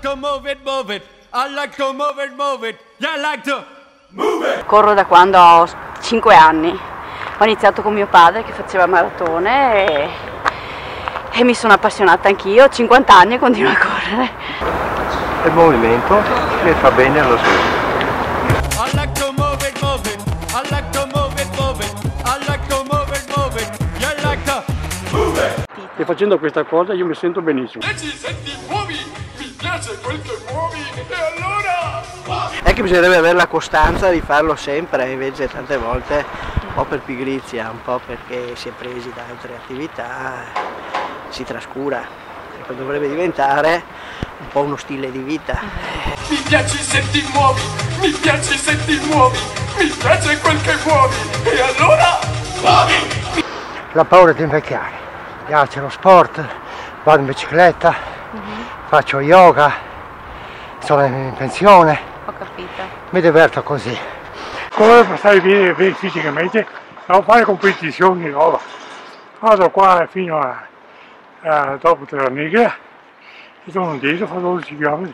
to move it, move it. I like to move it, move it. You like to move it. Corro da quando ho 5 anni. Ho iniziato con mio padre che faceva maratone e mi sono appassionata anch'io. Ho 50 anni e continuo a correre. Il movimento mi fa bene allo stesso. I like to move it, move it. I like to move it, move it. I like to move it, move it. You like to move it. E facendo questa cosa io mi sento benissimo. Senti, muovi, mi piace quel che muovi, e allora muovi. È che bisognerebbe avere la costanza di farlo sempre, invece tante volte un po' per pigrizia, un po' perché si è presi da altre attività, si trascura. E poi dovrebbe diventare un po' uno stile di vita. Mi piace se ti muovi, mi piace se ti muovi, mi piace quel che muovi, e allora muovi. La paura di invecchiare. Mi piace lo sport, vado in bicicletta, faccio yoga, sono in pensione. Ho capito. Mi diverto così. Come per stare bene fisicamente, devo fare competizioni, roba. Vado qua fino a dopo Terraniglia, e sono indietro, faccio 12 km.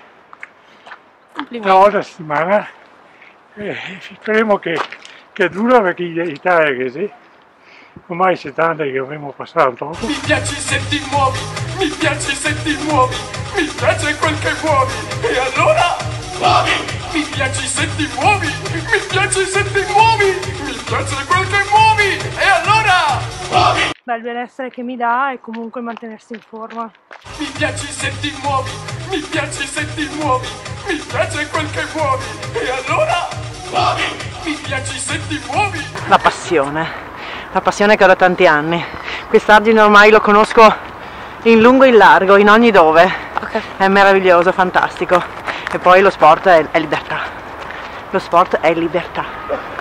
Una volta a settimana, speriamo che dura perché l'Italia è così. Ormai 70 che dovremmo passare un po'. Mi piace se ti muovi, mi piace se ti muovi, mi piace quel che muovi, e allora muovi. Mi piace se ti muovi, mi piace se ti muovi, mi piace quel che muovi, e allora muovi. Beh, il benessere che mi dà è comunque mantenersi in forma. Mi piace se ti muovi, mi piace se ti muovi, mi piace quel che muovi, e allora muovi. Mi piace se ti muovi. La passione che ho da tanti anni. Quest'argine ormai lo conosco in lungo e in largo, in ogni dove. È meraviglioso, fantastico. E poi lo sport è libertà. Lo sport è libertà.